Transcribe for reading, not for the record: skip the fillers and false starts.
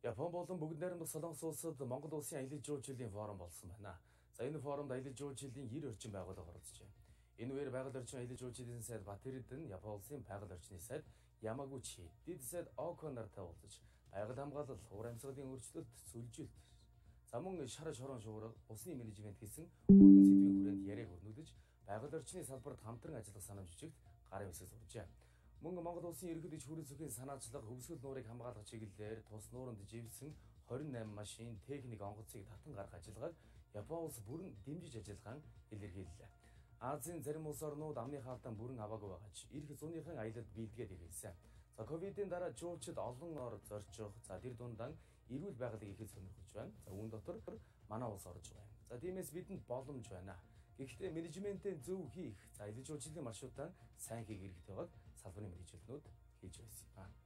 Япон болон бүгд найрамдах Солонгос улсад Монгол улсын аялал жуулчлалын форум болсон байна. За энэ форумд аялал жуулчлалын 90 орчим байгууллага оролцжээ. Энэ үеэр байгаль орчин аялал жуулчлалын сайд Батэрдэн, Япон улсын байгаль орчны сайд Ямагучи, дэд сайд Око нартай уулзаж, байгаль хамгаалал, уур амьсгалын өөрчлөлт, сүлжилт, за мөн шар шорон шуурга, усны менежмент гэсэн өргөн сэдвийн хүрээнд яриаг өрнүүлж, байгаль орчны салбарт хамтран ажиллах санамж жижигт гарын үсэг суржээ. Мөн Монгол улсын ерөнхий дэд хүрээ зүгийн санаачлага хөвсгөл нуурыг хамгаалах чиглэлээр тус нууранд живсэн 28 машин техник онгоцыг татан гарах ажиллагааг Япон улс бүрэн дэмжиж ажиллагаан илэрхийллээ. Азийн зарим улс орнууд амны хаалтан бүрэн аваагүй байгаач ирэх зууныхан аялалд бэлдгээд ирсэн. За ковидын дараа жуулчид олон ор зорчих, за тэр дундаа эрүүл байгалыг ихэд сонирхож байна. За үүн дотор манай улс орж байна. За тиймээс бидэнд боломж байна. Гэхдээ менежментээ зөв хийх, за аялал жуулчлалын маршрутаа сайн хийх хэрэгтэй байгааг салбарын мэргэжилтнүүд хийж байсан юм.